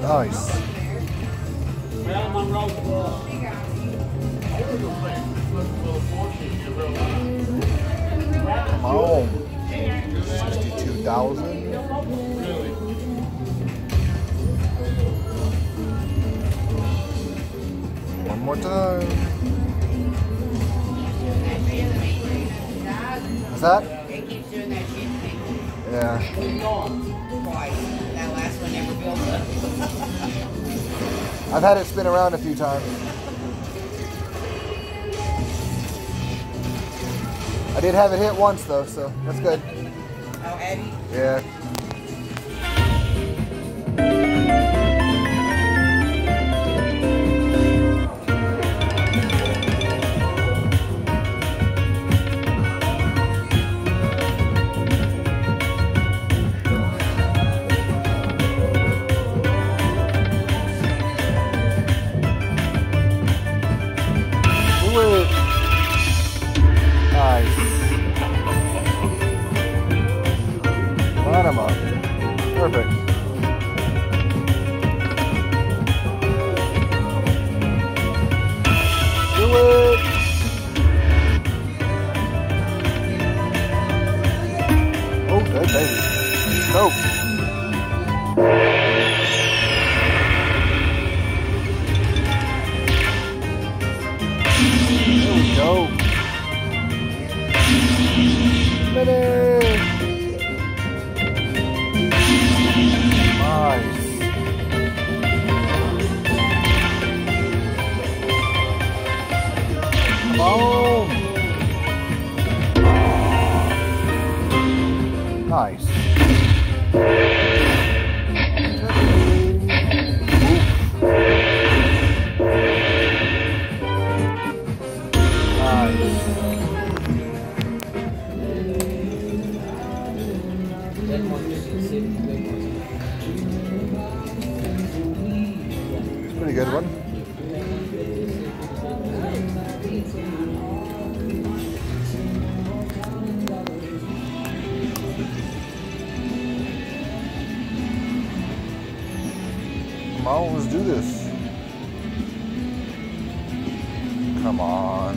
Nice. Come on. 62,000. One more time. What's that? It keeps doing that shit thing. Yeah. Twice. That last one never built up. I've had it spin around a few times. I did have it hit once though, so that's good. Oh, Eddie? Yeah. Nice. Line them up. Perfect. Do it. Oh, good baby. Go. There we go. Finish. Nice. Boom. Nice. Pretty good one. Come on, let's do this. Come on.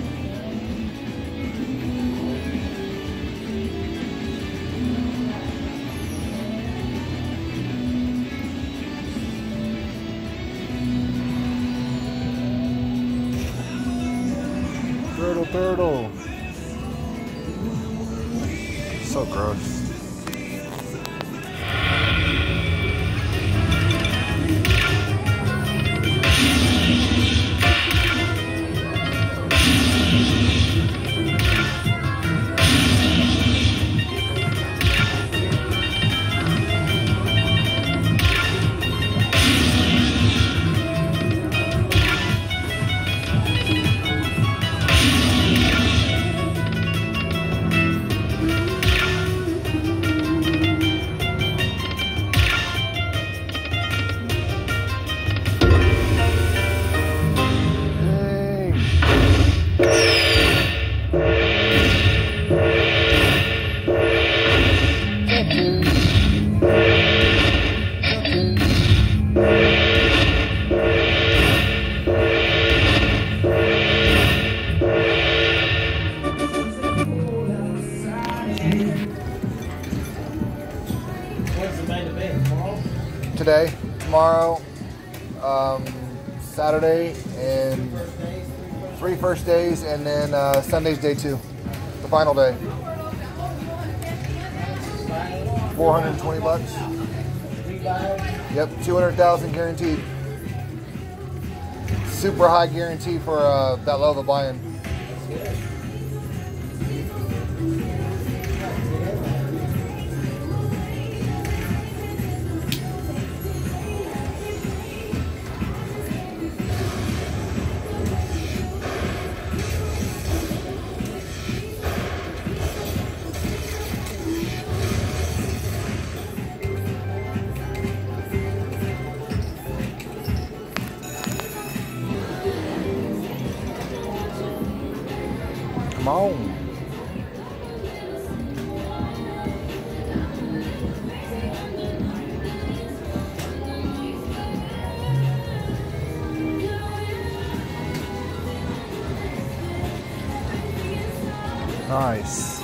Turtle. So gross. Today, tomorrow, Saturday, and 3 first days, and then Sunday's day 2, the final day. 420 bucks. Yep, 200,000 guaranteed. Super high guarantee for that low of a buy-in. Come on. Nice.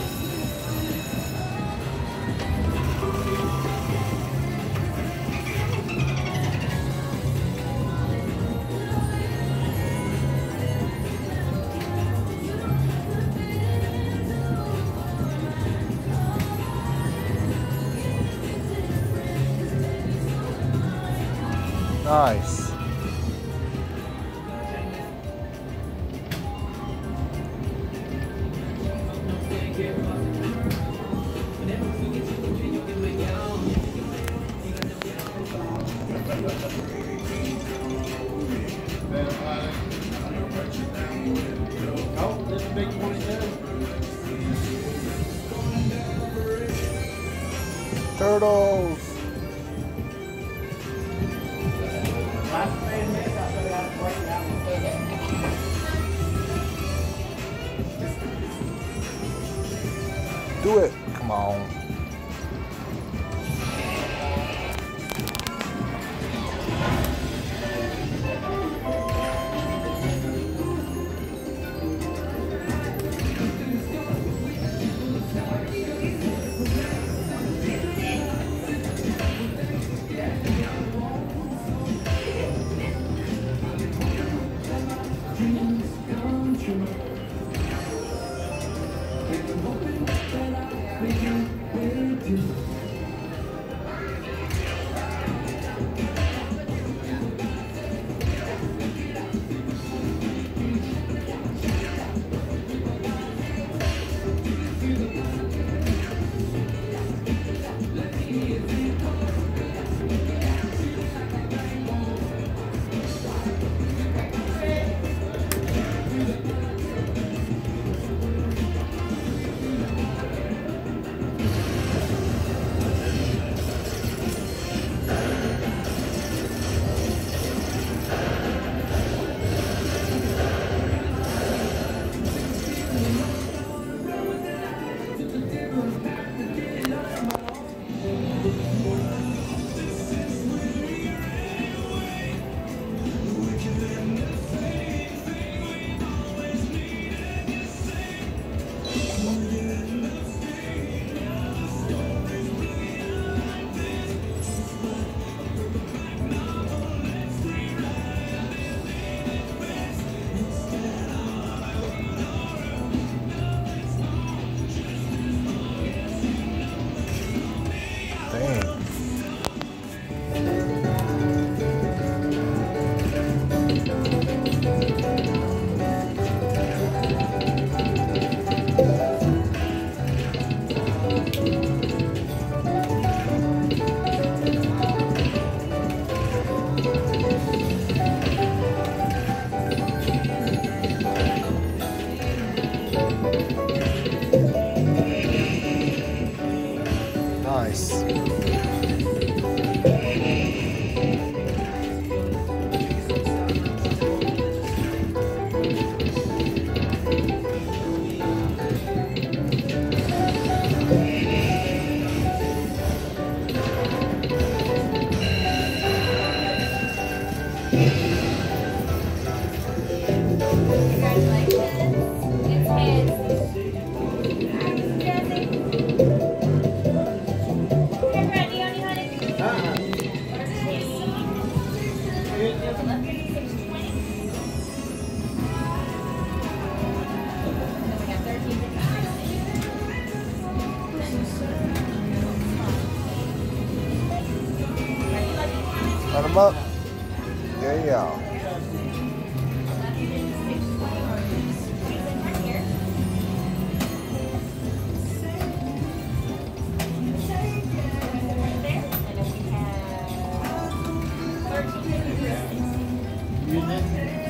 Nice. Oh, this is big 22. Turtles. Last man made that, so we have to break that one. Do it. Come on. Nice. Let them up. Yeah. Use it.